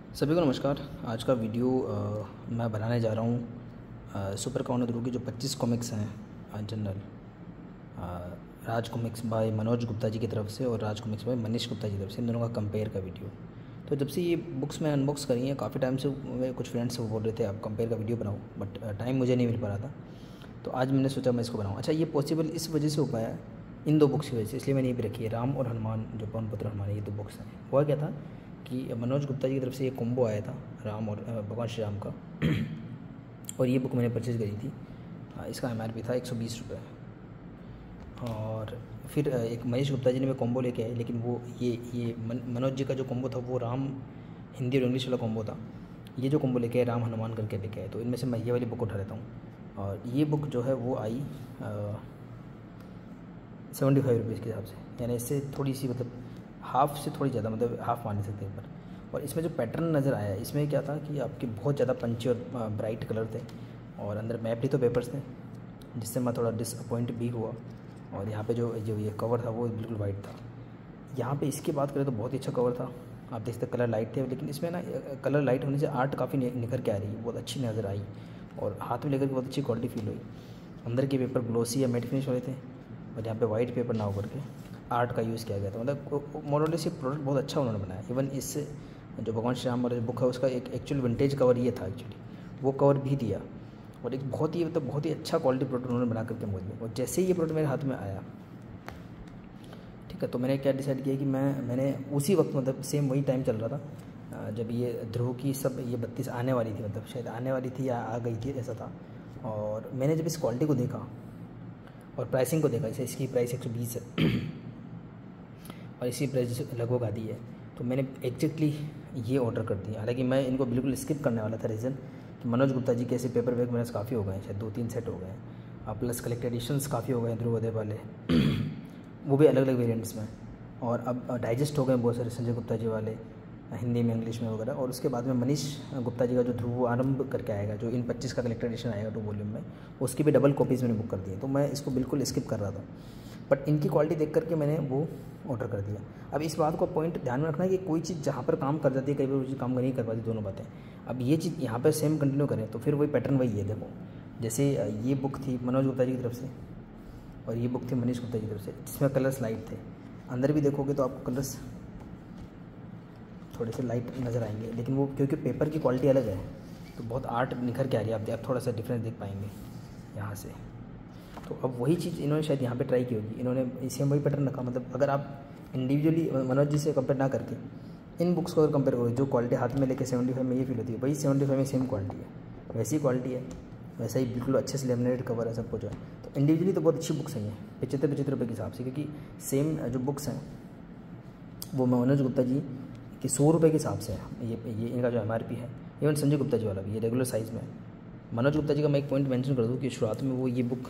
सभी को नमस्कार। आज का वीडियो मैं बनाने जा रहा हूँ सुपर कॉर्नर ध्रुव की जो 25 कॉमिक्स हैं general Raj comics by Manoj Gupta ji की तरफ से और राज कॉमिक्स बाय मनीष गुप्ता जी की तरफ से, इन दोनों का कंपेयर का वीडियो। तो जब से ये बुक्स मैं अनबॉक्स करी हैं काफ़ी टाइम से मेरे कुछ फ्रेंड्स से बोल रहे थे आप कंपेयर का वीडियो बनाओ, बट टाइम मुझे नहीं मिल पा रहा था। तो आज मैंने सोचा मैं इसको बनाऊँ। अच्छा, ये पॉसिबल इस वजह से हो पाया इन दो बुक्स की वजह से, इसलिए मैंने ये भी रखी है। राम और हनुमान जो पवन पुत्र हनुमान, ये दो बुक्स हैं। हुआ क्या था कि मनोज गुप्ता जी की तरफ से ये कॉम्बो आया था राम और भगवान श्री राम का और ये बुक मैंने परचेज़ करी थी। इसका MRP था 120 रुपये। और फिर एक मनीष गुप्ता जी ने भी कॉम्बो लेके आए, लेकिन वो ये मनोज जी का जो कॉम्बो था वो राम हिंदी और इंग्लिश वाला कॉम्बो था। ये जो कॉम्बो लेके आए राम हनुमान करके लेके आए, तो इनमें से मैं ये वाली बुक उठा लेता हूँ। और ये बुक जो है वो आई 75 रुपीज़ के हिसाब से, यानी इससे थोड़ी सी मतलब हाफ़ से थोड़ी ज़्यादा, मतलब हाफ़ मान सकते हैं पर। और इसमें जो पैटर्न नज़र आया, इसमें क्या था कि आपके बहुत ज़्यादा पंची और ब्राइट कलर थे और अंदर मैप भी तो पेपर्स थे, जिससे मैं थोड़ा डिसअपॉइंट भी हुआ। और यहाँ पे जो ये कवर था वो बिल्कुल वाइट था। यहाँ पे इसकी बात करें तो बहुत ही अच्छा कवर था, आप देख सकते कलर लाइट थे, लेकिन इसमें ना कलर लाइट होने से आर्ट काफ़ी निखर के आ रही है, बहुत अच्छी नज़र आई और हाथ में लेकर के बहुत अच्छी क्वालिटी फील हुई। अंदर के पेपर ग्लोसी या मैट फिनिश वाले थे और यहाँ पे वाइट पेपर ना होकर के आर्ट का यूज़ किया गया था। मतलब मोरलेस ये प्रोडक्ट बहुत अच्छा उन्होंने बनाया। इवन इस जो भगवान श्री राम वाला बुक है उसका एक एक्चुअल विंटेज कवर ये था, एक्चुअली वो कवर भी दिया और एक बहुत ही मतलब बहुत ही अच्छा क्वालिटी प्रोडक्ट उन्होंने बना करके मुझे। और जैसे ही ये प्रोडक्ट मेरे हाथ में आया, ठीक है, तो मैंने क्या डिसाइड किया कि मैंने उसी वक्त, मतलब सेम वही टाइम चल रहा था जब ये ध्रुव की सब ये 32 आने वाली थी, मतलब शायद आने वाली थी या आ गई थी, ऐसा था। और मैंने जब इस क्वालिटी को देखा और प्राइसिंग को देखा, जैसे इसकी प्राइस 120 है और इसी प्राइस लगभग आती है, तो मैंने एग्जैक्टली ये ऑर्डर कर दिया। हालांकि मैं इनको बिल्कुल स्किप करने वाला था, रीज़न कि मनोज गुप्ता जी के ऐसे पेपर बैग मेरे काफ़ी हो गए हैं, शायद 2-3 सेट हो गए हैं, प्लस कलेक्ट एडिशंस काफ़ी हो गए हैं ध्रुवोदय वाले वो भी अलग अलग वेरिएंट्स में। और अब डाइजेस्ट हो गए बहुत सारे संजय गुप्ता जी वाले हिंदी में, इंग्लिश में वगैरह। और उसके बाद में मनीष गुप्ता जी का जो ध्रुव आरंभ करके आएगा, जो इन 25 का कलेक्टर एडिशन आएगा 2 वॉल्यूम में, उसकी भी डबल कॉपीज़ मैंने बुक कर दी है। तो मैं इसको बिल्कुल स्किप कर रहा था, बट इनकी क्वालिटी देख करके मैंने वो ऑर्डर कर दिया। अब इस बात को पॉइंट ध्यान में रखना है कि कोई चीज़ जहाँ पर काम कर जाती है, कई बार वो चीज़ काम नहीं कर पाती, दोनों बातें। अब ये चीज़ यहाँ पर सेम कंटिन्यू करें तो फिर वही पैटर्न वही है। देखो, जैसे ये बुक थी मनोज गुप्ता जी की तरफ से और ये बुक थी मनीष गुप्ता जी की तरफ से, जिसमें कलर्स लाइट थे। अंदर भी देखोगे तो आपको कलर्स थोड़े से लाइट नज़र आएंगे, लेकिन वो क्योंकि पेपर की क्वालिटी अलग है तो बहुत आर्ट निखर के आ रही है। आप थोड़ा सा डिफरेंस देख पाएंगे यहाँ से। तो अब वही चीज़ इन्होंने शायद यहाँ पे ट्राई की होगी, इन्होंने सेम वही पैटर्न रखा। मतलब अगर आप इंडिविजुअली मनोज जी से कंपेयर ना करके इन बुक्स को अगर कंपेयर करो, जो क्वालिटी हाथ में लेके 75 में ये फील होती है, वही 75 में सेम क्वालिटी है, वैसी क्वालिटी है, वैसा ही बिल्कुल अच्छे से लेमिनेटेड कवर है, सब कुछ है। तो इंडिविजुअली तो बहुत अच्छी बुक्स हैं ये 75 रुपये के हिसाब से, क्योंकि सेम जो बुक्स हैं वो मनोज गुप्ता जी कि 100 रुपये के हिसाब से है। ये इनका जो MRP है। इवन संजय गुप्ता जी वाला भी ये रेगुलर साइज़ में है। मनोज गुप्ता जी का मैं एक पॉइंट मेंशन कर दूं कि शुरुआत में वो ये बुक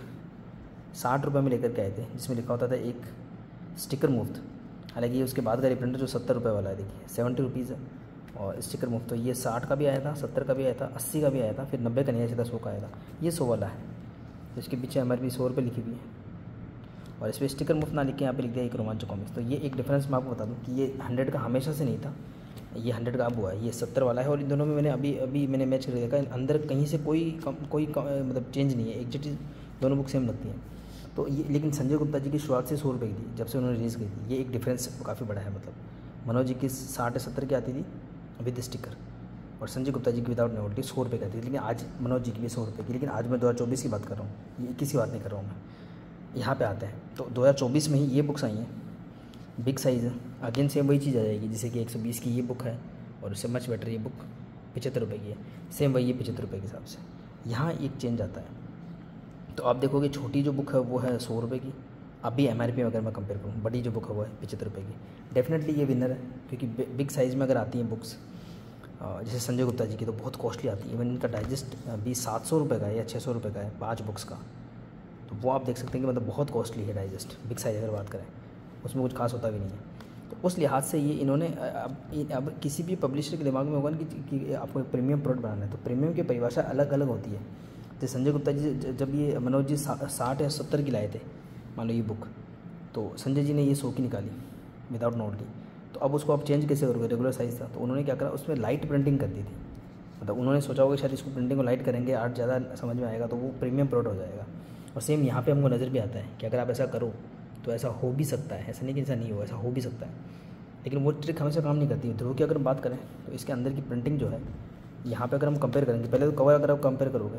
60 रुपये में लेकर के आए थे, जिसमें लिखा होता था एक स्टिकर मुफ्त। हालांकि उसके बाद का रिप्रिंटर जो 70 रुपये वाला है, देखिए 70 रुपीज़ है और स्टिकर मुफ्त। तो ये 60 का भी आया था, 70 का भी आया था, 80 का भी आया था, फिर 90 का नहीं आया था, 100 का आया था। ये 100 वाला है, तो इसके पीछे MRP 100 रुपये लिखी हुई है और इस पर स्टिकर मुफ्त ना लिख के यहाँ पे लिख दिया एक रोमांच कॉमिक्स। तो ये एक डिफरेंस मैं आपको बता दूँ कि ये 100 का हमेशा से नहीं था, ये 100 का अब हुआ है, ये 70 वाला है। और इन दोनों में मैंने अभी मैंने मैच करके देखा, अंदर कहीं से कोई मतलब चेंज नहीं है, एग्जैक्ट दोनों बुक सेम लगती हैं। तो ये लेकिन संजय गुप्ता जी की शुरुआत से 100 रुपये की थी, जब से उन्होंने रिलीज़ की थी। ये एक डिफरेंस काफ़ी बड़ा है। मतलब मनोज जी की 60-70 की आती थी विद स्टिकर और संजय गुप्ता जी की विदाउट नोवेल्टी 100 रुपये की आती थी। लेकिन आज मनोज जी की भी 100 रुपये की, लेकिन आज मैं 2024 की बात कर रहा हूँ, ये 21 की बात नहीं कर रहा हूँ मैं। यहाँ पे आते हैं तो 2024 में ही ये बुक्स आई हैं, बिग साइज़ है। अगेन सेम वही चीज़ आ जाएगी, जैसे कि 120 की ये बुक है और उससे मच बेटर ये बुक 75 रुपये की है, सेम वही है 75 रुपये के हिसाब से। यहाँ एक चेंज आता है। तो आप देखोगे छोटी जो बुक है वो है 100 रुपये की, अभी MRP में अगर मैं कंपेयर करूँ, बड़ी जो बुक है वो है 75 रुपये की। डेफिनेटली ये विनर है, क्योंकि बिग साइज़ में अगर आती हैं बुक्स जैसे संजय गुप्ता जी की तो बहुत कॉस्टली आती है। इवन इनका डाइजेस्ट भी 700 रुपये का है या 600 रुपये का है 5 बुक्स का। तो वो आप देख सकते हैं कि मतलब बहुत कॉस्टली है डाइजेस्ट, बिग साइज़ अगर बात करें, उसमें कुछ खास होता भी नहीं है। तो उस लिहाज से ये इन्होंने अब किसी भी पब्लिशर के दिमाग में होगा कि आपको एक प्रीमियम प्रोडक्ट बनाना है, तो प्रीमियम की परिभाषा अलग अलग होती है। जैसे संजय गुप्ता जी जब ये मनोज जी 60 या 70 की लाए थे मान लो ये बुक, तो संजय जी ने ये 100 की निकाली विदाउट नोट की। तो तो अब उसको आप चेंज कैसे करोगे, रेगुलर साइज़ था। तो उन्होंने क्या करा, उसमें लाइट प्रिंटिंग कर दी थी। मतलब उन्होंने सोचा होगा शायद इसको प्रिंटिंग को लाइट करेंगे, आर्ट ज़्यादा समझ में आएगा, तो वो प्रीमियम प्रोडक्ट हो जाएगा। और सेम यहाँ पे हमको नज़र भी आता है कि अगर आप ऐसा करो तो ऐसा हो भी सकता है, ऐसा नहीं कि ऐसा नहीं हो, ऐसा हो भी सकता है। लेकिन वो ट्रिक हमेशा काम नहीं करती। ध्रुव की अगर हम बात करें तो इसके अंदर की प्रिंटिंग जो है, यहाँ पे अगर हम कंपेयर करेंगे, पहले तो कवर अगर आप कंपेयर करोगे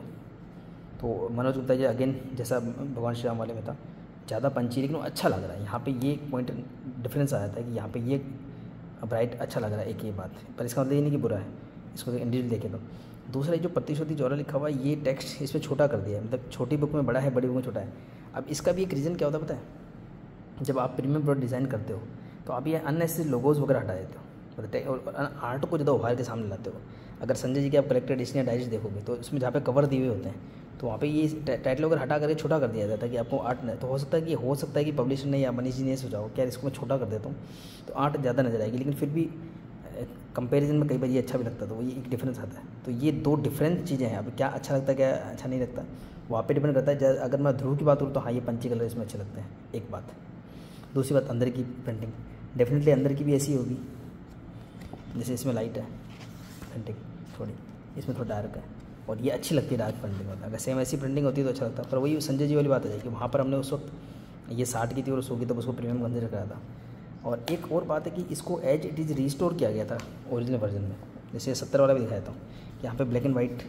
तो मनोज गुप्ता जी अगेन जैसा भगवान श्री राम वाले में था, ज़्यादा पंची, लेकिन वो अच्छा लग रहा है। यहाँ पे ये पॉइंट डिफरेंस आ जाता है कि यहाँ पे ये ब्राइट अच्छा लग रहा है, एक ये बात। पर इसका मतलब ये नहीं कि बुरा है, इसको इंडिविजुअल देखे तो। दूसरा जो प्रतिश्रुति जौहरा लिखा हुआ है, ये टेक्स्ट इसमें छोटा कर दिया है, मतलब छोटी बुक में बड़ा है, बड़ी बुक में छोटा है। अब इसका भी एक रीज़न क्या होता है पता है, जब आप प्रीमियम प्रोडक्ट डिज़ाइन करते हो तो आप ये अननेसेसरी लोगोज वगैरह हटा देते हो, मतलब और आर्ट को ज़्यादा उभार के सामने लाते हो। अगर संजय जी के आप कलेक्टेड एडिशन या डाइजेस्ट देखोगे तो इसमें जहाँ पे कवर दिए हुए होते हैं, तो वहाँ पे ये टाइटल वगैरह हटा करके छोटा कर दिया जाता है कि आपको आर्ट नहीं, तो हो सकता है कि पब्लिशर ने या मनीष जी ने सोचा हो क्या इसको मैं छोटा कर देता हूँ तो आर्ट ज़्यादा नजर आएगी। लेकिन फिर भी कंपैरिजन में कई बार ये अच्छा भी लगता है, तो वो ये एक डिफरेंस आता है। तो ये दो डिफरेंट चीज़ें हैं। अब क्या अच्छा लगता है क्या अच्छा नहीं लगता, वहाँ पे डिपेंड करता है। अगर मैं ध्रुव की बात करूँ तो हाँ, ये पंची कलर इसमें अच्छे लगते हैं, एक बात। दूसरी बात, अंदर की प्रिंटिंग डेफिनेटली अंदर की भी ऐसी होगी, जैसे इसमें लाइट है प्रिंटिंग थोड़ी, इसमें थोड़ा डार्क है, और ये अच्छी लगती है डार्क प्रिंटिंग होता है। अगर सेम ऐसी प्रिंटिंग होती है तो अच्छा लगता है। पर वही संजय जी वाली बात आ जाएगी, वहाँ पर हमने उस वक्त ये 60 की थी और 100 की, तब उसको प्रीमियम कंसिडर करा था। और एक और बात है कि इसको एज इट इज़ रीस्टोर किया गया था ओरिजिनल वर्जन में, जैसे 70 वाला भी दिखाया था। यहाँ पे ब्लैक एंड वाइट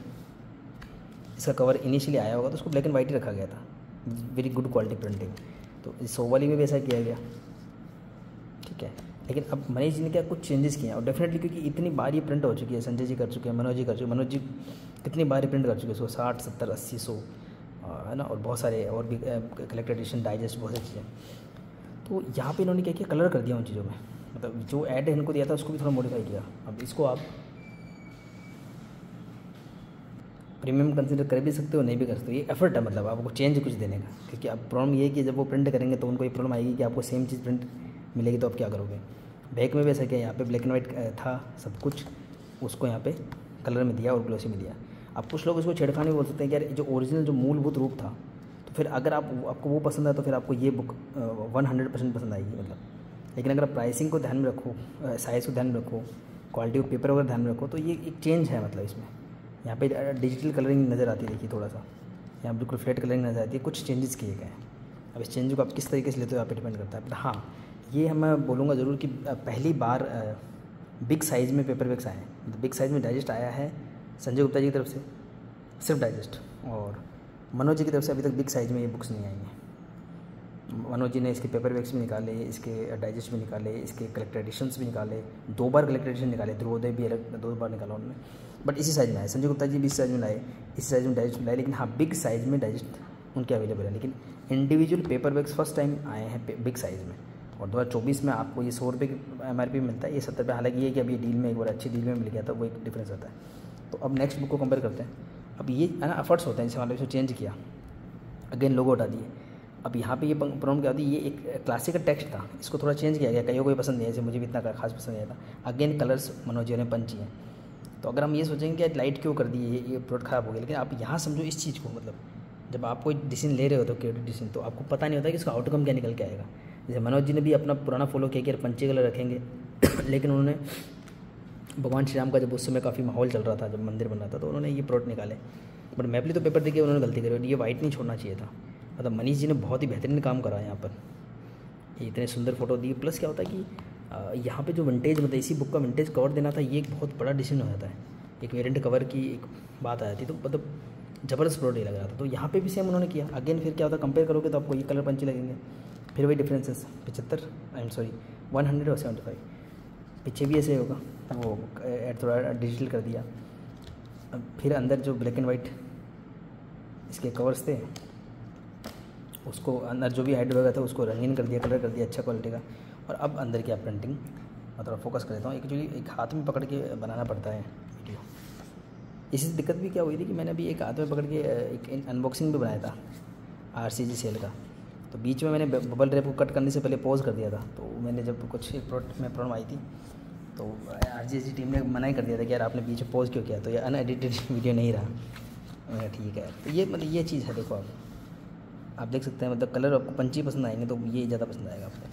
इसका कवर इनिशियली आया होगा तो उसको ब्लैक एंड वाइट ही रखा गया था, वेरी गुड क्वालिटी प्रिंटिंग। तो इस 100 वाली में भी ऐसा किया गया, ठीक है। लेकिन अब मनीष जी ने क्या कुछ चेंजेस किए हैं, और डेफिनेटली क्योंकि इतनी बार ये प्रिंट हो चुकी है, संजय जी कर चुके हैं, मनोज जी कर चुके हैं। मनोज जी कितनी बार प्रिंट कर चुके हैं, 60, 70, 80, 100 है ना, और बहुत सारे और भी कलेक्टेड एडिशन, डाइजेस्ट, बहुत सारी चीज़ें। तो यहाँ पे इन्होंने क्या किया, कलर कर दिया उन चीज़ों में, मतलब जो ऐड इनको दिया था उसको भी थोड़ा मॉडिफाई किया। अब इसको आप प्रीमियम कंसिडर कर भी सकते हो, नहीं भी कर सकते हो, ये एफर्ट है मतलब आपको चेंज कुछ देने का। क्योंकि अब प्रॉब्लम ये है कि जब वो प्रिंट करेंगे तो उनको ये प्रॉब्लम आएगी कि आपको सेम चीज़ प्रिंट मिलेगी, तो आप क्या करोगे। बैक में भी ऐसा किया, यहाँ पे ब्लैक एंड वाइट था सब कुछ, उसको यहाँ पे कलर में दिया और ग्लोसी में दिया। अब कुछ लोग इसको छेड़खानी बोल सकते हैं कि यार जो ओरिजिनल जो मूलभूत रूप था, तो फिर अगर आपको वो पसंद है तो फिर आपको ये बुक 100% पसंद आएगी मतलब। लेकिन अगर प्राइसिंग को ध्यान में रखो, साइज़ को ध्यान में रखो, क्वालिटी ऑफ पेपर वगैरह ध्यान में रखो, तो ये एक चेंज है मतलब इसमें। यहाँ पे डिजिटल कलरिंग नज़र आती है, देखिए थोड़ा सा यहाँ बिल्कुल फ्लैट कलरिंग नज़र आती है, कुछ चेंजेस किए गए हैं। अब इस चेंज को आप किस तरीके से लेते हो यहाँ पे डिपेंड करता है। बट हाँ, ये मैं बोलूँगा ज़रूर कि पहली बार बिग साइज़ में पेपर बैग्स आए हैं, मतलब बिग साइज़ में डाइजेस्ट आया है संजय गुप्ता जी की तरफ से, सिर्फ डाइजेस्ट, और मनोज जी की तरफ से अभी तक बिग साइज़ में ये बुक्स नहीं आई हैं। मनोज जी ने इसके पेपर बैग्स भी निकाले, इसके डाइजेस्ट भी निकाले, इसके कलेक्टेड एडिशंस भी निकाले, 2 बार कलेक्टेड एडिशन निकाले, ध्रुवोदय भी अलग 2 बार निकाला उन्होंने, बट इसी साइज़ में आए। संजय गुप्ता जी भी इस साइज़ में लाए, इस साइज़ में डाइजेस्ट लाए, लेकिन हाँ बिग साइज़ में डाइजेस्ट उनके अवेलेबल है। लेकिन individual paper bags first time आए हैं बिग साइज़ में। और 2024 में आपको ये 100 रुपये की MRP मिलता है, ये 70 रुपये। हालांकि ये कि अभी डील में एक बार अच्छी डील में मिल गया था, वो एक डिफरेंस आता है। तो अब नेक्स्ट बुक को कंपेयर करते हैं। अब ये है ना एफर्ट्स होते हैं, जैसे मतलब इसको चेंज किया, अगेन लोगो हटा दिए। अब यहाँ पे ये प्रॉब्लम क्या होती है, ये एक क्लासिकल टेक्स्ट था, इसको थोड़ा चेंज किया गया, कईयों को पसंद नहीं है, जैसे मुझे भी इतना खास पसंद नहीं था। अगेन कलर्स मनोज जी ने पंची हैं, तो अगर हम ये सोचेंगे कि लाइट क्यों कर दी, ये प्रोडक्ट ख़राब हो गया, लेकिन आप यहाँ समझो इस चीज़ को, मतलब जब आप कोई डिसीजन ले रहे हो तो क्रिएटिव डिसीजन, तो आपको पता नहीं होता कि इसका आउटकम क्या निकल के आएगा। जैसे मनोज जी ने भी अपना पुराना फॉलो किया कि पंचे कलर रखेंगे लेकिन उन्होंने भगवान श्री राम का जब उस समय काफ़ी माहौल चल रहा था, जब मंदिर बन रहा था, तो उन्होंने ये प्रोडक्ट निकाले। बट मैपली तो पेपर देखिए उन्होंने गलती करी, ये वाइट नहीं छोड़ना चाहिए था। मतलब मनीष जी ने बहुत ही बेहतरीन काम करा यहाँ पर, ये इतने सुंदर फोटो दी। प्लस क्या होता है कि यहाँ पे जो विंटेज, मतलब इसी बुक का विंटेज कवर देना था, ये एक बहुत बड़ा डिसीजन हो जाता है। एक वेरिएंट कवर की एक बात आ जाती, तो मतलब ज़बरदस्त प्रोडक्ट लग रहा था। तो यहाँ पे भी सेम उन्होंने किया। अगेन फिर क्या होता है, कंपेयर करोगे तो आपको ये कलर पंची लगेंगे, फिर वही डिफरेंसेस 75 100 और 75। पीछे भी ऐसे होगा, वो थोड़ा डिजिटल कर दिया। फिर अंदर जो ब्लैक एंड वाइट इसके कवर्स थे, उसको अंदर जो भी हाइड वगैरह था उसको रंगीन कर दिया, कलर कर दिया अच्छा क्वालिटी का। और अब अंदर की आप प्रिंटिंग मैं थोड़ा फोकस कर देता हूँ। एक्चुअली एक हाथ में पकड़ के बनाना पड़ता है वीडियो। इसी से दिक्कत भी क्या हुई थी कि मैंने अभी एक हाथ में पकड़ के एक अनबॉक्सिंग भी बनाया था RCG सेल का, तो बीच में मैंने बबल रैप को कट करने से पहले पॉज कर दिया था। तो मैंने जब कुछ एक प्रोडक्ट में प्रॉब्लम आई थी तो RCG टीम ने मना ही कर दिया था कि यार आपने बीच में पॉज क्यों किया, तो ये अनएडिटेड वीडियो नहीं रहा। ठीक है, तो ये मतलब ये चीज़ है। देखो आप देख सकते हैं, मतलब कलर आपको पंची पसंद आएंगे तो ये ज़्यादा पसंद आएगा आपको।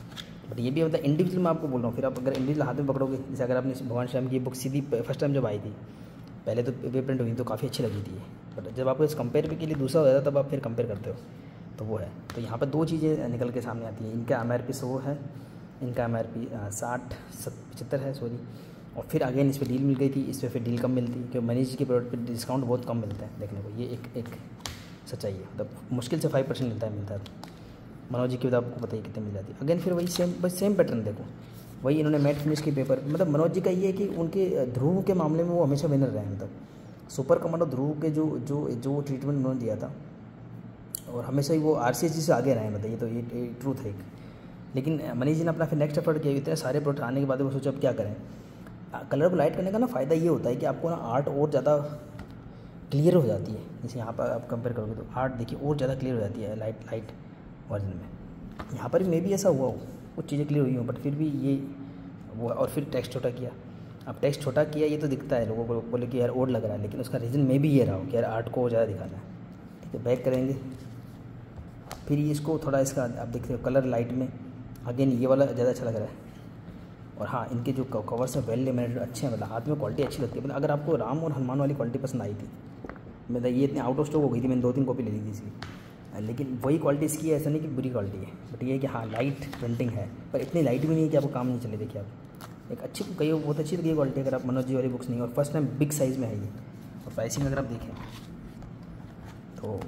बट ये भी मतलब इंडिविजुअल मैं आपको बोल रहा हूँ। फिर आप अगर इंडिविजुअल हाथ में पकड़ोगे, जैसे अगर आपने भगवान श्याम की बुक सीधी फर्स्ट टाइम जब आई थी, पहले तो वे प्रिंट हुई तो काफ़ी अच्छी लगी थी, बट जब आपको इस कंपेयर के लिए दूसरा हो जाता है तब आप फिर कंपेयर करते हो, तो वो है। तो यहाँ पर दो चीज़ें निकल के सामने आती हैं, इनका MRP 100 है, इनका MRP 75 है सॉरी। और फिर अगेन इस पर डील मिल गई थी, इस पर फिर डील कम मिलती है, क्योंकि मनीष जी के प्रोडक्ट पर डिस्काउंट बहुत कम मिलता है देखने को, ये एक सच्चाई है। मतलब मुश्किल से 5% मिलता है। मनोज जी की आपको पता ही कितने मिल जाती है। अगेन फिर वही सेम पैटर्न देखो, वही इन्होंने मैट फिनिश के पेपर, मतलब मनोज जी का ये है कि उनके ध्रुव के मामले में वो हमेशा विनर रहे हैं। मतलब सुपर कमांडो ध्रुव के जो ट्रीटमेंट उन्होंने दिया था, और हमेशा ही वो RCS जी से आगे रहे हैं। मतलब ये तो ये ट्रूथ है। लेकिन मनीष जी ने अपना फिर नेक्स्ट एफर्ट किया, इतने सारे प्रोडक्ट आने के बाद वो सोचा अब क्या करें। कलर को लाइट करने का ना फ़ायदा ये होता है कि आपको ना आर्ट और ज़्यादा क्लियर हो जाती है। जैसे यहाँ पर आप कंपेयर करोगे तो आर्ट देखिए और ज़्यादा क्लियर हो जाती है लाइट वर्जन में। यहाँ पर मे भी ऐसा हुआ हो, कुछ चीज़ें क्लियर हुई हों, बट फिर भी ये वो। और फिर टेक्स्ट छोटा किया, अब टेक्स्ट छोटा किया ये तो दिखता है लोगों को, बोले कि यार और लग रहा है, लेकिन उसका रीज़न मे भी ये रहा हो कि यार आर्ट को ज़्यादा दिखाना है। ठीक है, बैक करेंगे, फिर इसको थोड़ा इसका आप देखते हो कलर लाइट में, अगेन ये वाला ज़्यादा अच्छा लग रहा है। और हाँ, इनके जो कवर्स हैं वेल लेमिनेटेड अच्छे हैं, मतलब हाथ में क्वालिटी अच्छी लगती है। मतलब अगर आपको राम और हनुमान वाली क्वालिटी पसंद आई थी, मतलब ये इतनी आउट ऑफ स्टॉक हो गई थी, मैंने 2-3 कॉपी ले ली थी इसकी, लेकिन वही क्वालिटी इसकी है, ऐसा नहीं कि बुरी क्वालिटी है, बट ये है कि हाँ लाइट प्रिंटिंग है, पर इतनी लाइट भी नहीं है कि आपको काम नहीं चले। देखिए आप एक अच्छी कई बहुत अच्छी लगी क्वालिटी, अगर आप मनोज जी वाली बुक्स नहीं, और फर्स्ट टाइम बिग साइज़ में है ये। और प्राइसिंग अगर आप देखें तो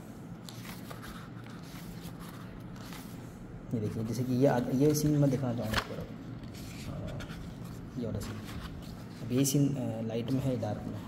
ये देखिए, जैसे कि ये सीन मैं दिखाना चाहूँगा, ये वाला सीन, अब ये सीन लाइट में है डार्क में,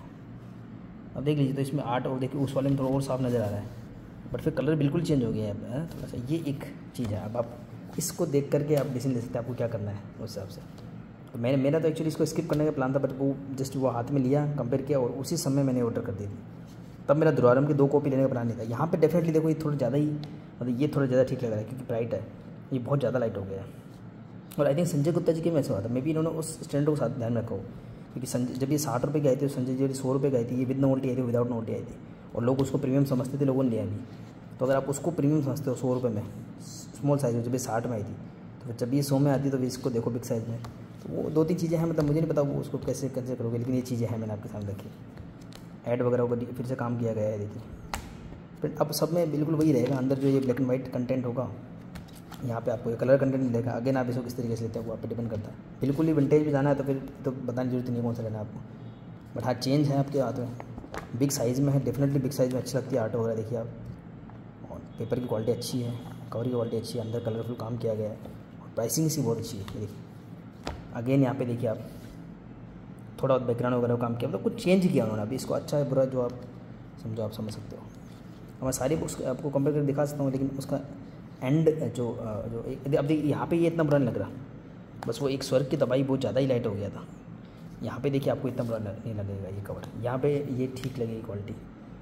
अब देख लीजिए तो इसमें आर्ट, और देखिए उस वाले में थोड़ा और साफ नज़र आ रहा है, बट फिर कलर बिल्कुल चेंज हो गया है थोड़ा सा। ये एक चीज़ है। अब आप इसको देख करके आप डिसीजन ले सकते हैं आपको क्या करना है उस हिसाब से। तो मेरा तो एक्चुअली इसको स्किप करने का प्लान था, बट वो जस्ट वो हाथ में लिया, कंपेयर किया, और उसी समय मैंने ऑर्डर कर दी थी। तब मेरा दुरारम की 2 कॉपी लेने का प्लान नहीं था। यहाँ पे डेफिनेटली देखो ये थोड़ा ज़्यादा ही, मतलब ये थोड़ा ज़्यादा ठीक लग रहा है, क्योंकि ब्राइट है, ये बहुत ज़्यादा लाइट हो गया है। और आई थिंक संजय गुप्ता जी के में ऐसा हुआ था, मे बी इन्होंने उस स्टैंडर्ड को साथ ध्यान में रखा हो, क्योंकि संजय जब ये 60 रुपये की आई थी, संजय जी 100 रुपये की आई थी, ये विद नोल्टी आई थी, विदाउट नोल्टी आई थी, और लोग उसको प्रीमियम समझते थे, लोगों ने लिया भी। तो अगर आप उसको प्रीमियम समझते हो 100 रुपये में, स्मॉल साइज़ में, जब ये 60 में आई थी, तो जब ये 100 में आती तो इसको देखो बिग साइज़ में। तो वो 2-3 चीज़ें हैं, मतलब मुझे नहीं पता वो उसको कैसे करोगे, लेकिन ये चीज़ें हैं, मैंने आपके सामने रखी। ऐड वगैरह को फिर से काम किया गया है, देखिए। फिर अब सब में बिल्कुल वही रहेगा, अंदर जो ये ब्लैक एंड वाइट कंटेंट होगा, यहाँ पे आपको ये कलर कंटेंट मिलेगा। अगेन आप इसको किस तरीके से लेते हैं वो आप पे डिपेंड करता है। बिल्कुल ही विंटेज भी जाना है तो फिर तो बताने की जरूरत नहीं है कौन सा लेना है आपको, बट हाँ चेंज है आपके हाथ में। बिग साइज़ में है, डेफिनेटली बिग साइज़ में अच्छी लगती है आर्ट वगैरह, देखिए आप। और पेपर की क्वालिटी अच्छी है, कवर की क्वालिटी अच्छी है, अंदर कलरफुल काम किया गया है, और प्राइसिंग इसकी बहुत अच्छी है। देखिए अगेन यहाँ पे देखिए आप थोड़ा बहुत बैकग्राउंड वगैरह काम किया, मतलब कुछ चेंज किया उन्होंने। अभी इसको अच्छा है बुरा जो आप समझो, आप समझ सकते हो। अब मैं सारी बुक्स आपको कंपेयर करके दिखा सकता हूँ, लेकिन उसका एंड जो अब देखिए यहाँ पे ये इतना बुरा नहीं लग रहा, बस वो एक स्वर्ग की दवाई बहुत ज़्यादा ही लाइट हो गया था। यहाँ पे देखिए आपको इतना बुरा नहीं लगेगा ये कवर, यहाँ पे ये ठीक लगेगी क्वालिटी।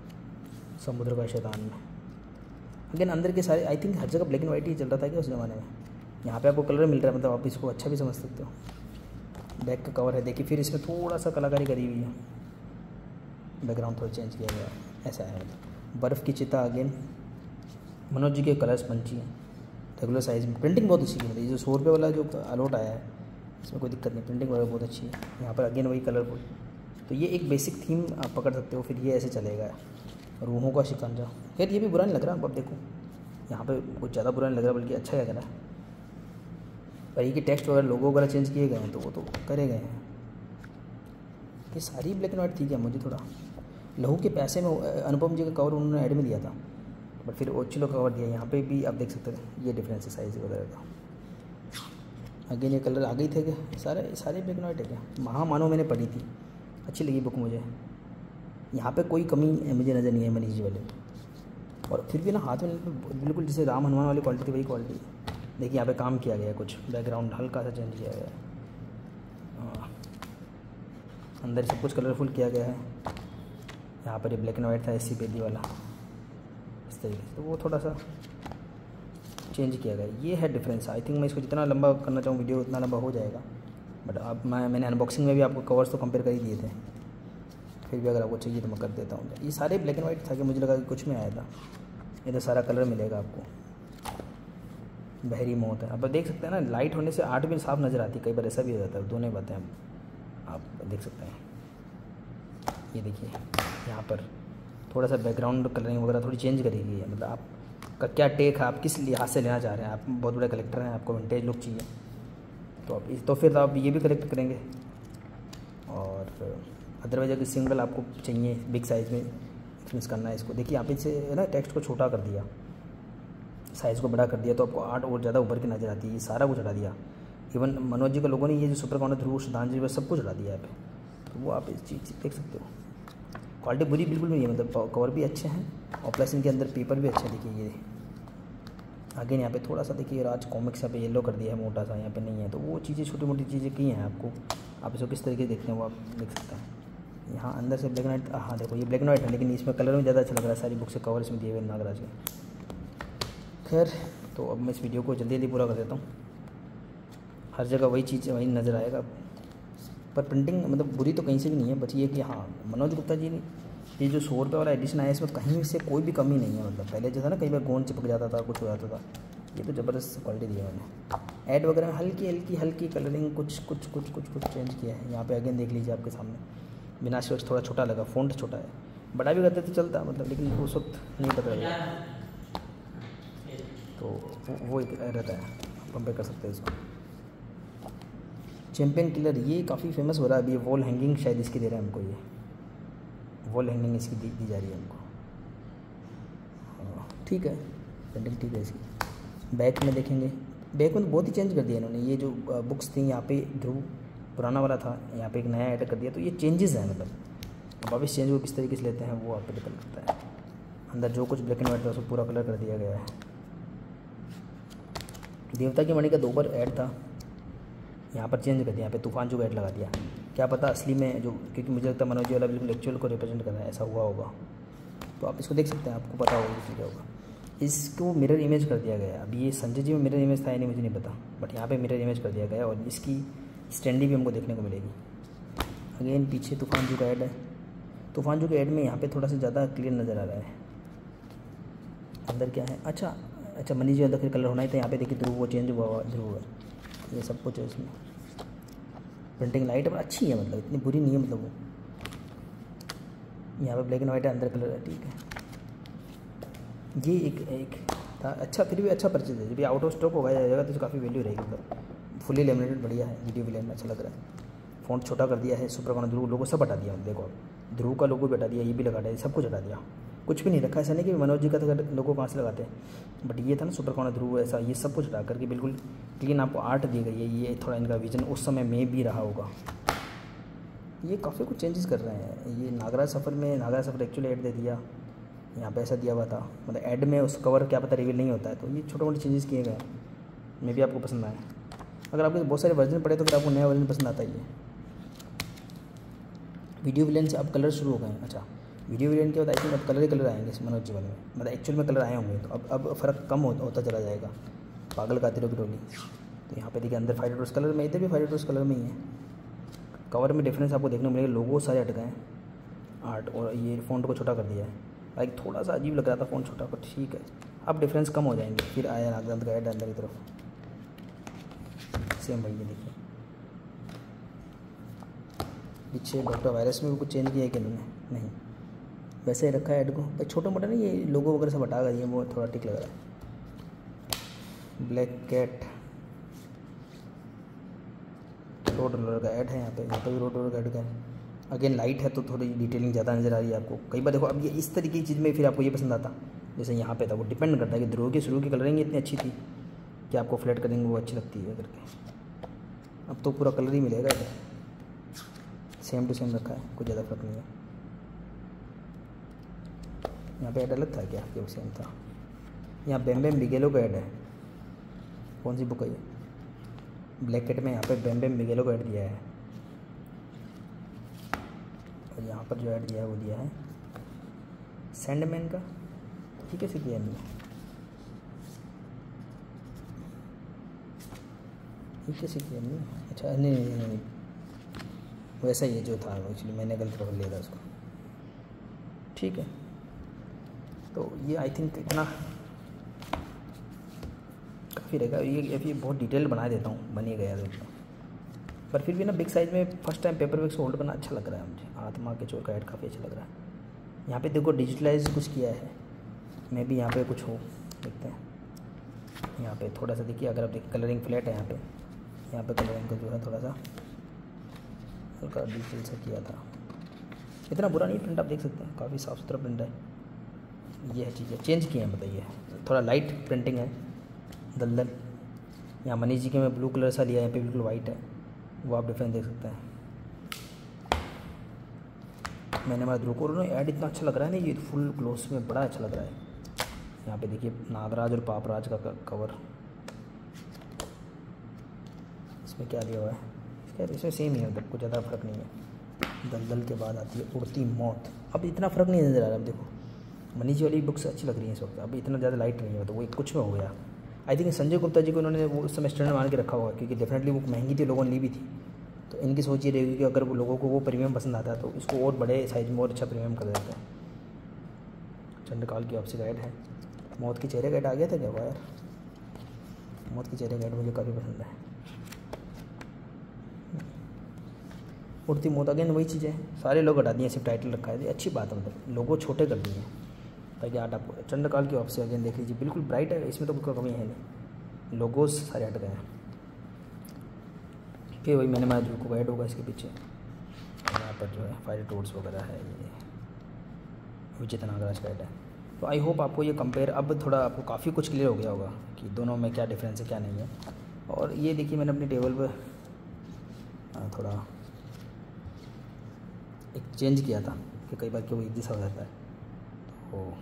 समुद्र का शैतान में अगेन अंदर के सारे, आई थिंक हर जगह ब्लैक एंड वाइट ही चल रहा था क्या उस ज़माने में। यहाँ पे आपको कलर मिल रहा है, मतलब आप इसको अच्छा भी समझ सकते हो। बैक का कवर है देखिए, फिर इसमें थोड़ा सा कलाकारी करी हुई है, बैकग्राउंड थोड़ा चेंज किया गया है, ऐसा है। मतलब बर्फ़ की चिता, अगेन मनोज जी के कलर्स पंची हैं, रेगुलर साइज़ में, प्रिंटिंग बहुत अच्छी है। मतलब ये जो 100 रुपये वाला जो अलॉट आया है इसमें कोई दिक्कत नहीं, प्रिंटिंग वगैरह बहुत अच्छी है। यहाँ पर अगेन वही कलरफुल, तो ये एक बेसिक थीम आप पकड़ सकते हो। फिर ये ऐसे चलेगा, रूहों का शिकंजा, खैर ये भी बुरा नहीं लग रहा। अब देखो यहाँ पे कुछ ज़्यादा बुरा नहीं लग रहा, बल्कि अच्छा लग रहा है। पर ये कि टेक्स्ट वगैरह लोगो वगैरह चेंज किए गए हैं तो वो तो करे गए हैं। ये सारी ब्लैक एंड वाइट ठीक है। मुझे थोड़ा लहू के पैसे में अनुपम जी का कवर उन्होंने ऐड में दिया था, बट फिर ओचिलो कवर दिया। यहाँ पे भी आप देख सकते हैं ये डिफरेंस है साइज़ वगैरह का। अगेन ये कलर आ गई थे क्या, सारे ब्लैक एंड वाइट है क्या। महामानव मैंने पढ़ी थी, अच्छी लगी बुक मुझे। यहाँ पे कोई कमी मुझे नज़र नहीं है मनीष जी वाले, और फिर भी ना हाथ में बिल्कुल जैसे राम हनुमान वाली क्वालिटी थी वही क्वालिटी। देखिए यहाँ पे काम किया गया है, कुछ बैकग्राउंड हल्का सा चेंज किया गया है, अंदर सब कुछ कलरफुल किया गया है। यहाँ पर ये ब्लैक एंड वाइट था एससी बेदी वाला, इस तरीके से, तो वो थोड़ा सा चेंज किया गया। ये है डिफरेंस। आई थिंक मैं इसको जितना लंबा करना चाहूँ वीडियो उतना लंबा हो जाएगा, बट अब मैंने अनबॉक्सिंग में भी आपको कवर्स तो कंपेयर कर ही दिए थे, फिर भी अगर आपको चाहिए तो मैं कर देता हूँ। ये सारे ब्लैक एंड वाइट था कि मुझे लगा कि कुछ में आया था, ये तो सारा कलर मिलेगा आपको। बहरी मौत है। अब देख सकते हैं ना, लाइट होने से आर्ट भी साफ नज़र आती है, कई बार ऐसा भी हो जाता है, दोनों बातें आप देख सकते हैं। ये देखिए यहाँ पर थोड़ा सा बैकग्राउंड कलरिंग वगैरह थोड़ी चेंज करेगी है, मतलब आपका क्या टेक है, आप किस लिहाज से लेना चाह रहे हैं। आप बहुत बड़े कलेक्टर हैं, आपको विंटेज लुक चाहिए तो आप तो फिर आप ये भी कलेक्ट करेंगे। और अदरवाइज अगर सिंगल आपको चाहिए बिग साइज़ में एक्सपीरियंस करना है इसको, देखिए आप इसे ना टेक्स्ट को छोटा कर दिया, साइज़ को बड़ा कर दिया तो आपको आर्ट और ज़्यादा उभर के नजर आती है। ये सारा कुछ हटा दिया, इवन मनोज जी के लोगों ने ये जो सुपर कॉर्नर ध्रुव श्रद्धांजलि वह सब कुछ हटा दिया है, तो वो आप इस चीज़ देख सकते हो। क्वालिटी बुरी बिल्कुल नहीं है, मतलब कवर भी अच्छे हैं और प्लस इनके अंदर पेपर भी अच्छे। देखिए ये अगेन यहाँ पे थोड़ा सा देखिए राज कॉमिक्स यहाँ पे येलो कर दिया है, मोटा सा यहाँ पे नहीं है, तो वो चीज़ें छोटी मोटी चीज़ें की हैं आपको, आप इसको किस तरीके से देखते हैं वो आप देख सकते हैं। यहाँ अंदर से ब्लैक एंड वाइट, हाँ देखो ये ब्लैक एंड वाइट है लेकिन इसमें कलर में ज़्यादा अच्छा लग रहा है, सारी बुक से कवर इसमें दिए हुए नागराज के। खैर तो अब मैं इस वीडियो को जल्दी जल्दी पूरा कर देता हूँ। हर जगह वही चीज़ वही नज़र आएगा, पर प्रिंटिंग मतलब बुरी तो कहीं से भी नहीं है, बस ये कि हाँ मनोज गुप्ता जी ने ये जो 100 रुपये वाला एडिशन आया इसमें कहीं से कोई भी कमी नहीं है। मतलब पहले जो था ना कई बार गोंद चिपक जाता था, कुछ हो जाता था, ये तो ज़बरदस्त क्वालिटी दी है मैंने। ऐड वगैरह में हल्की कलरिंग कुछ चेंज किया है। यहाँ पे अगेन देख लीजिए आपके सामने, बिना स्विच थोड़ा छोटा लगा, फ़ॉन्ट छोटा है, बड़ा भी करते तो चलता मतलब, लेकिन उस वक्त नहीं पता लगा, तो वो एक रहता है, कंपेयर कर सकते हैं इसको। चैम्पियन किलर ये काफ़ी फेमस हो रहा है अभी, वॉल हैंगिंग शायद इसकी दे रहा है हमको, ये वॉल हैंगिंग इसकी दी जा रही है हमको। ठीक है, पेंटिंग ठीक है इसकी। बैक में देखेंगे, बैक में तो बहुत ही चेंज कर दिया इन्होंने, ये जो बुक्स थी यहाँ पे ध्रुव पुराना वाला था, यहाँ पे एक नया ऐड कर दिया, तो ये चेंजेस हैं मतलब। अब आप इस चेंज को किस तरीके से लेते हैं वो आप पे डिपेंड करता है। अंदर जो कुछ ब्लैक एंड वाइट था उसको पूरा कलर कर दिया गया है। देवता की मणि का 2 बार ऐड था, यहाँ पर चेंज कर दिया, यहाँ पे तूफान जो ऐड लगा दिया। क्या पता असली में जो, क्योंकि मुझे लगता है मनोज वाला बिल्कुल एक्चुअल को रिप्रेजेंट कर रहा है, ऐसा हुआ होगा, तो आप इसको देख सकते हैं, आपको पता होगा कि क्या होगा। इसको मिरर इमेज कर दिया गया है। अब ये संजय जी में मिरर इमेज था या नहीं मुझे नहीं पता, बट यहाँ पे मिरर इमेज कर दिया गया और इसकी स्टैंडी भी हमको देखने को मिलेगी। अगेन पीछे तूफान जो का ऐड है, तूफान जो के ऐड में यहाँ पे थोड़ा सा ज़्यादा क्लियर नज़र आ रहा है। अंदर क्या है, अच्छा मनीष जी अंदर फिर कलर होना ही था। यहाँ पे देखिए ध्रुव वो चेंज हुआ ध्रुव है, ये सब कुछ है इसमें। प्रिंटिंग लाइट पर अच्छी है, मतलब इतनी बुरी नहीं है, मतलब वो यहाँ पे ब्लैक एंड वाइट है, अंदर कलर है, ठीक है। ये एक था अच्छा, फिर भी अच्छा परचेज है। जब ये आउट ऑफ स्टॉक हो जाएगा तो काफ़ी वैल्यू रहेगी, मतलब फुली लेमिनेटेड बढ़िया है, वीडियो विलेन में अच्छा लग रहा है। फ़ॉन्ट छोटा कर दिया है, सुपर कॉर्नर ध्रुव लोगो सब हटा दिया, देखो आप ध्रुव का लोगो भी हटा दिया, ये भी लगा दिया, सब कुछ हटा दिया, कुछ भी नहीं रखा। ऐसा नहीं कि मनोज जी का तो लोगो कहाँ से लगाते हैं, बट ये था ना सुपर कॉर्नर ध्रुव, ऐसा ये सब कुछ हटा करके बिल्कुल क्लीन आपको आर्ट दी गई है। ये थोड़ा इनका विजन उस समय में भी रहा होगा, ये काफ़ी कुछ चेंजेस कर रहे हैं। ये नागराज सफ़र एक्चुअली ऐड दे दिया, यहाँ पे ऐसा दिया हुआ था, मतलब ऐड में उस कवर क्या पता रिवील नहीं होता है, तो ये छोटे मोटे चेंजेस किए गए, मे भी आपको पसंद आए। अगर आपके बहुत सारे वर्जन पड़े तो फिर आपको नया वर्जन पसंद आता ही है। वीडियो विलेन से अब कलर शुरू हो गए। अच्छा, वीडियो विलेन के बाद आई थिंक अब कलर ही कलर आएंगे इस मनोज जी वाले में, मतलब एक्चुअल में कलर आए होंगे, तो अब फ़र्क कम होता चला जाएगा। पागल कातिरों की टोली, तो यहाँ पे देखिए अंदर फाइटर टोस कलर में, इधर भी फाइटर टोस कलर में ही है। कवर में डिफरेंस आपको देखने को मिलेगा, लोगो सारे हट गए आर्ट, और ये फ़ॉन्ट को छोटा कर दिया है। लाइक थोड़ा सा अजीब लग रहा था फ़ॉन्ट छोटा, पर ठीक है, अब डिफरेंस कम हो जाएंगे। फिर आया नागदंत का ऐड अंदर की तरफ, सेम वही है। देखिए पीछे डॉक्टर वायरस में भी कुछ चेंज किया है कि इन्होंने, नहीं वैसे ही रखा है ऐड को, भाई छोटा मोटा नहीं, ये लोगो वगैरह सब हटा कर दिए, वो थोड़ा ठीक लग रहा है। ब्लैक कैट रोड रोलर का ऐड है, यहाँ पे भी रोड रोलर का ऐड का है। अगेन लाइट है तो थोड़ी डिटेलिंग ज़्यादा नज़र आ रही है आपको। कई बार देखो अब ये इस तरीके की चीज़ में फिर आपको ये पसंद आता, जैसे यहाँ पे था, वो डिपेंड करता है कि ध्रुव की शुरू की कलरिंग इतनी अच्छी थी कि आपको फ्लैट कलरिंग वो अच्छी लगती है करके। अब तो पूरा कलर ही मिलेगा इधर, सेम टू सेम रखा है, कुछ ज़्यादा फर्क नहीं है। यहाँ पे ऐड अलग था क्या, जो सेम था। यहाँ बैम बैम बिगेलो का ऐड है, कौन सी बुक है ये, ब्लैक कैट में यहाँ पे बैम बैम बिगेलो का ऐड दिया है, और यहाँ पर जो ऐड दिया है वो दिया है सैंडमैन का। ठीक है, किया नहीं, ये कैसे किया नहीं, अच्छा नहीं वैसा ही है जो था एक्चुअली, मैंने गलत पकड़ लिया था उसको। ठीक है, तो ये आई थिंक इतना काफ़ी रहेगा। ये बहुत डिटेल बना देता हूँ, बन ही गया देखो। पर फिर भी ना बिग साइज़ में first time paper bags hold करना अच्छा लग रहा है मुझे। आत्मा के चोर का ऐड काफ़ी अच्छा लग रहा है। यहाँ पे देखो डिजिटलाइज कुछ किया है, मैं भी यहाँ पे कुछ हो देखते हैं। यहाँ पे थोड़ा सा देखिए, अगर आप देखिए कलरिंग फ्लैट है यहाँ पे कलरिंग का जो है थोड़ा सा हल्का डिजिटल से किया था। इतना बुरा नहीं प्रिंट, आप देख सकते हैं काफ़ी साफ़ सुथरा प्रिंट है। ये है चीज़ें चेंज किए हैं, बताइए। थोड़ा लाइट प्रिंटिंग है, दलदल। यहाँ मनीष जी के मैं ब्लू कलर सा लिया है, यहाँ पे बिल्कुल वाइट है, वो आप डिफरेंस देख सकते हैं। मैंने हमारा ध्रुव को ऐड इतना अच्छा लग रहा है ना, ये फुल ग्लोस में बड़ा अच्छा लग रहा है। यहाँ पे देखिए नागराज और पापराज का कवर, इसमें क्या दिया हुआ है, इसमें सेम ही है, मतलब कुछ ज़्यादा फ़र्क नहीं है। दलदल के बाद आती है उड़ती मौत। अब इतना फ़र्क नहीं नज़र आ रहा। अब देखो मनीष जी वाली बुक्स अच्छी लग रही हैं इस वक्त, अब इतना ज़्यादा लाइट नहीं है, तो वो कुछ में हो गया। आई थिंक संजय गुप्ता जी को उन्होंने वो उस समय स्टैंडर्ड मान के रखा हुआ, क्योंकि डेफिनेटली वो महंगी थी, लोगों ने ली भी थी। तो इनकी सोच ये रहेगी कि अगर वो लोगों को वो प्रीमियम पसंद आता है तो इसको और बड़े साइज में और अच्छा प्रीमियम कर देते हैं। चंद्रकाल की वापसी गाइड है। मौत की चेहरे गाइड आ गया था क्या यार? मौत की चेहरे गाइड मुझे काफ़ी पसंद है। उड़ती मौत अगेन वही चीज़ है, सारे लोग हटा दिए, सिर्फ टाइटल रखा है। अच्छी बात है, मतलब लोगो छोटे कर दिए ताकि आर्ट आपको। चंद्रकाल की वापसी अगेन देख लीजिए, बिल्कुल ब्राइट है, इसमें तो कोई कमी है नहीं। लोगोज सारे हट गए हैं। फिर वही मैंने जो को गाइड होगा इसके पीछे, यहाँ पर जो है फायर टूल्स वगैरह है, ये विचित्र नागराज गाइड है। तो आई होप आपको ये कंपेयर अब थोड़ा आपको काफ़ी कुछ क्लियर हो गया होगा कि दोनों में क्या डिफरेंस है क्या नहीं है। और ये देखिए मैंने अपनी टेबल पर थोड़ा एक चेंज किया था कि कई बार क्यों एक जैसा हो जाता है। तो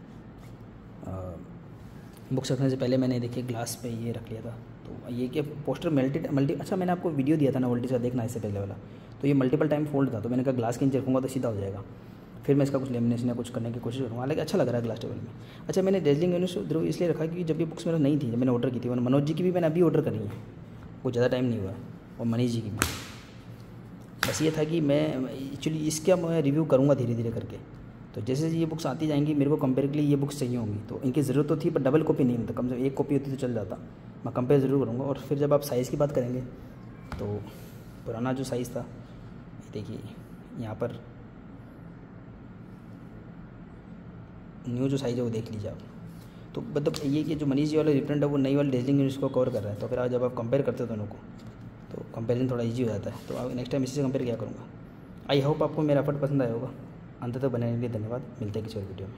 बुक्स रखने से पहले मैंने देखिए ग्लास पे ये रख लिया था। तो ये कि पोस्टर मल्टी अच्छा मैंने आपको वीडियो दिया था ना वोल्टेज का, देखना इससे पहले वाला, तो ये मल्टीपल टाइम फोल्ड था। तो मैंने कहा ग्लास के नीचे रखूँगा तो सीधा हो जाएगा। फिर मैं इसका कुछ लेमिनेशन या कुछ करने की कोशिश करूँगा, हालांकि अच्छा लग रहा है ग्लास टेबल में। अच्छा मैंने डेजलिंग यूनिट ध्रुव इसलिए रखा क्योंकि जब ये बुक्स मेरा नहीं थी, जब मैंने ऑर्डर की थी, मैंने मनोज जी की भी मैंने अभी ऑर्डर करी है, कुछ ज़्यादा टाइम नहीं हुआ है, और मनीष जी की भी। बस ये था कि मैं एक्चुअली इसका मैं रिव्यू करूँगा धीरे धीरे करके। तो जैसे ये बुक्स आती जाएंगी, मेरे को कंपेयर के लिए ये बुक्स चाहिए होंगी, तो इनकी ज़रूरत तो थी, पर डबल कॉपी नहीं, मतलब कम से कम एक कॉपी होती तो चल जाता। मैं कंपेयर ज़रूर करूँगा। और फिर जब आप साइज़ की बात करेंगे तो पुराना जो साइज़ था, देखिए यहाँ पर न्यू जो साइज़ है वो देख लीजिए आप। तो मतलब ये कि जो मनीष जी वाला रिप्रिंट है वो नई वाली डेजलिंग यूनिट्स को कवर कर रहा है। तो फिर आज जब आप कंपेयर करते हो दोनों को तो कंपेरिजन थोड़ा इजी हो जाता है। तो अब नेक्स्ट टाइम इसी से कंपेयर किया करूँगा। आई होप आपको मेरा एफर्ट पसंद आया होगा। अंत तक बनाने के लिए धन्यवाद। मिलते हैं किसी और वीडियो में।